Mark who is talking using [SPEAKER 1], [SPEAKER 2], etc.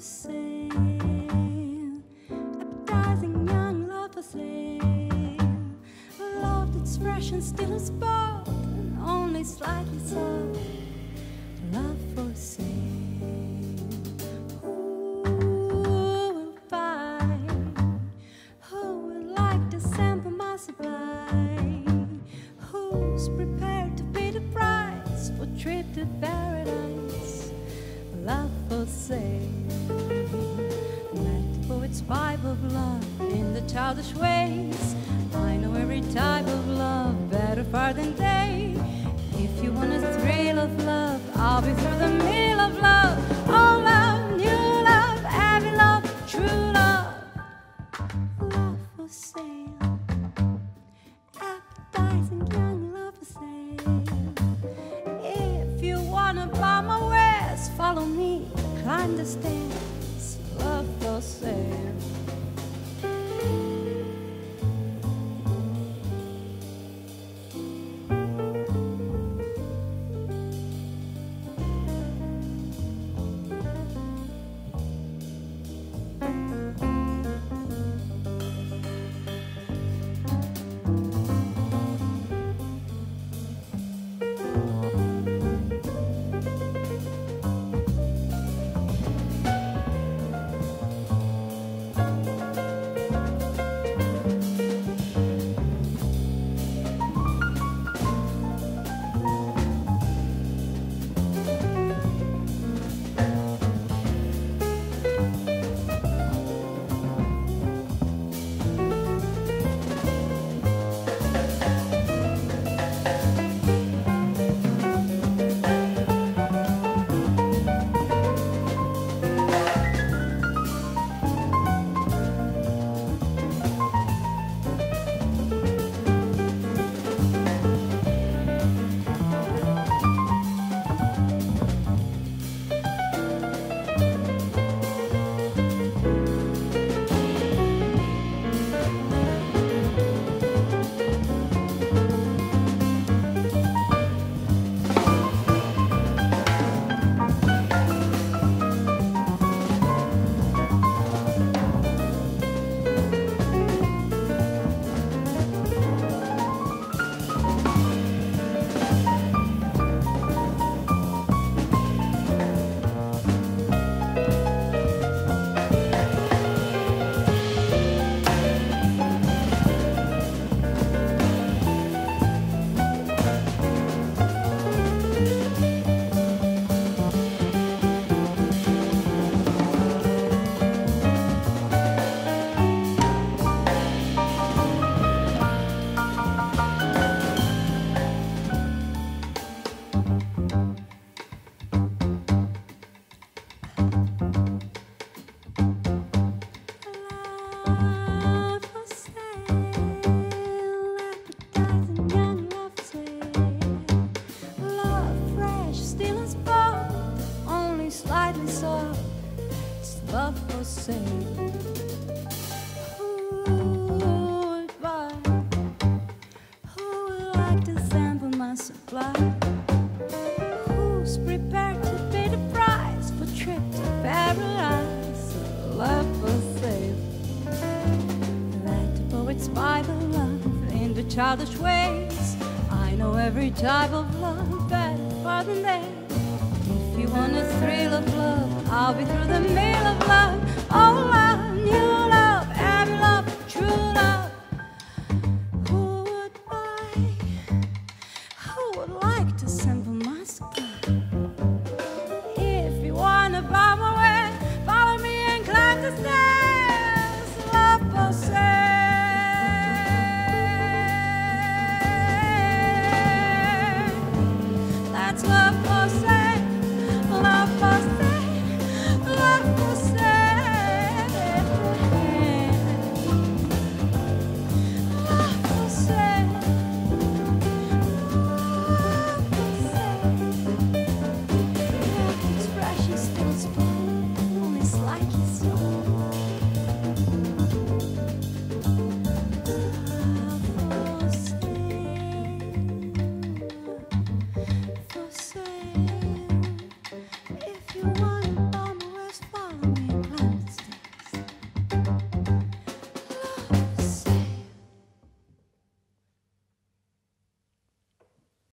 [SPEAKER 1] sale, appetizing young love for sale, love that's fresh and still is bold, and only slightly soft, love for sale. Who will buy? Who would like to sample my supply? Who's prepared to pay the price for trip to paradise? Love for sale. Let the poets pipe of love in the childish ways. I know every type of love better far than they. If you want a thrill of love, I'll be through the mill of love. Old love, new love, heavy love, true love. Love for sale. Appetizing young love for sale. If you wanna buy my wares, follow me, climb the stairs. Love for sale. Childish ways, I know every type of love better far than they. If you want a thrill of love, I'll be through the mill of love. Oh, love, new love, heavy love, true love. Who would buy? Who would like to sample